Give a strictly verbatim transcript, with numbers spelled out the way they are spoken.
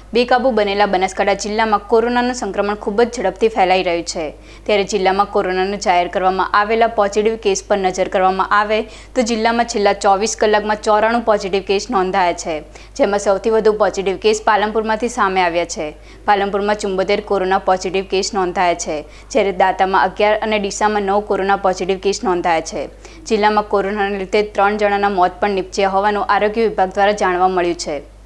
બેકાબૂ બનેલા બનાસકાંઠા જિલ્લામાં કોરોનાનું સંક્રમણ ખૂબ જ ઝડપથી ફેલાઈ રહ્યું છે। ત્યારે જિલ્લામાં કોરોનાનું જાહેર કરવામાં આવેલા પોઝિટિવ કેસ પર નજર કરવામાં આવે તો જિલ્લામાં છેલ્લા ચોવીસ કલાકમાં ચોરાણું પોઝિટિવ કેસ નોંધાયા છે, જેમાં સૌથી વધુ પોઝિટિવ કેસ પાલનપુરમાંથી સામે આવ્યા છે। પાલનપુરમાં ચુંબોતેર કોરોના પોઝિટિવ કેસ નોંધાયા છે, જ્યારે દાંતામાં અગિયાર અને ડીસામાં નવ કોરોના પોઝિટિવ કેસ નોંધાયા છે। જિલ્લામાં કોરોનાના લીધે ત્રણ જણાના મોત પણ નીપજ્યા હોવાનું આરોગ્ય વિભાગ દ્વારા જાણવા મળ્યું છે।